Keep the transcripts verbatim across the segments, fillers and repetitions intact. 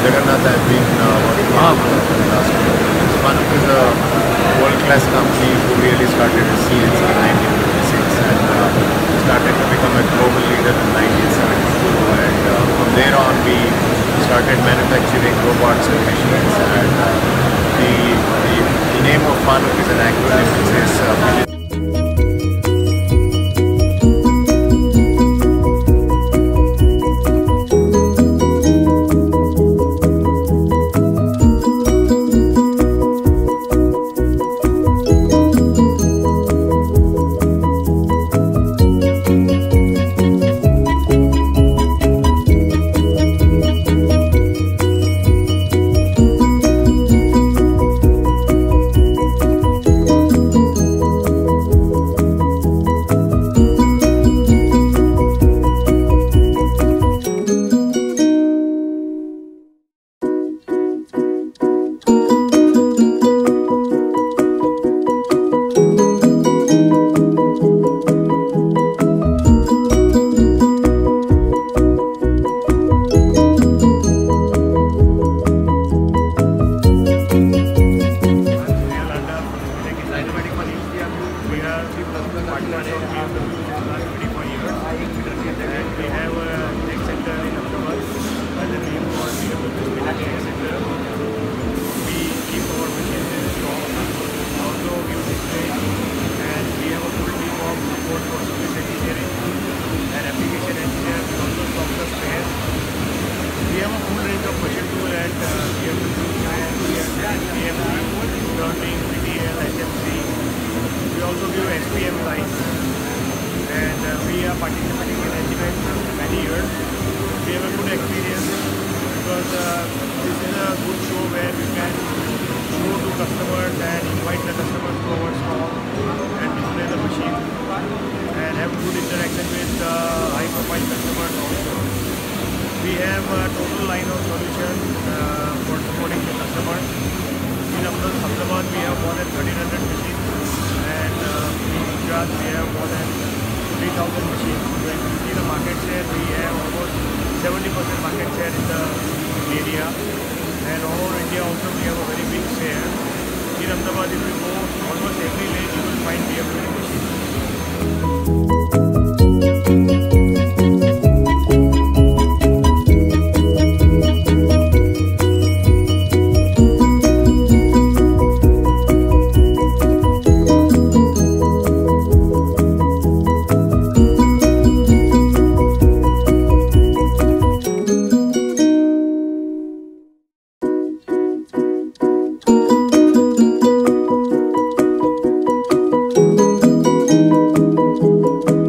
Jagannath has been uh, working on for the last few years. Fanuc is a world-class company who really started as C N C in nineteen fifty-six and uh, started to become a global leader in nineteen seventy-two. And uh, from there on, we started manufacturing robots and machines. And uh, the, the the name of Fanuc is an acronym which says uh, participating in N G M for many years. We have a good experience because uh, this is a good show where we can show to customers and invite the customers to our stall and display the machine and have good interaction with uh, high profile customers also. We have a total line of solutions uh, for supporting the customers. In Ahmedabad we have more than thirteen hundred machines and uh, in Gujarat we have more than three thousand machines. When you see the market share, we have almost seventy percent market share in the area, and all over India also we have a very big share. In Ahmedabad, if you go almost every lane, you will find B M W machines. Thank you.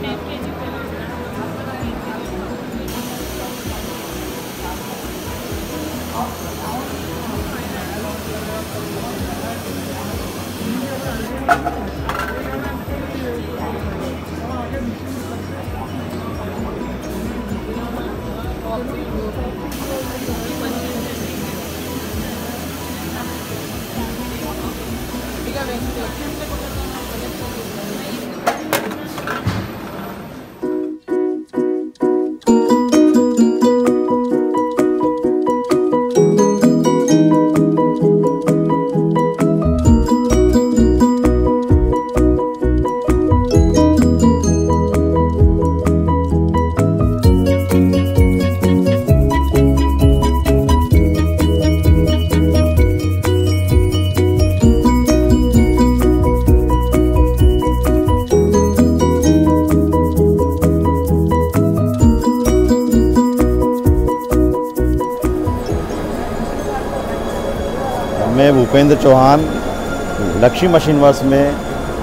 मैं Bhupendra Chauhan Lakshmi machine works में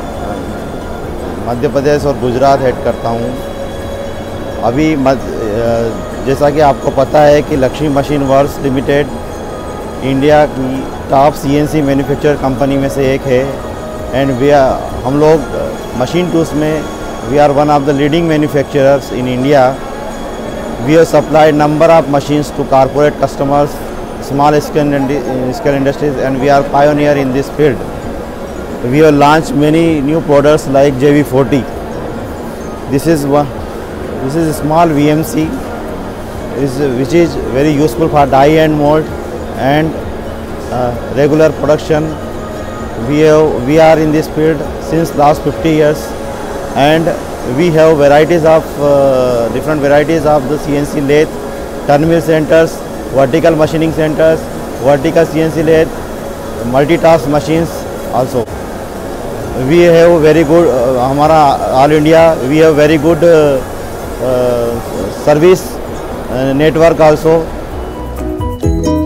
मध्य प्रदेश और Gujarat head करता हूँ। अभी जैसा कि आपको पता है कि Lakshmi machine works limited India की टॉप सीएनसी मैन्युफैक्चर कंपनी में से एक है एंड वी आर हम लोग मशीन टूल्स में we are one of the leading manufacturers in India. We have supplied number of machines to corporate customers, small scale, scale industries, and we are pioneer in this field. We have launched many new products like J V forty. This is one. This is a small V M C, is which is very useful for die and mold and uh, regular production. We have we are in this field since last fifty years, and we have varieties of uh, different varieties of the C N C lathe, turn mill centers, vertical machining centers, vertical C N C lathe, multitask machines also. We have very good, uh, हमारा all India, we have very good uh, uh, service uh, network also.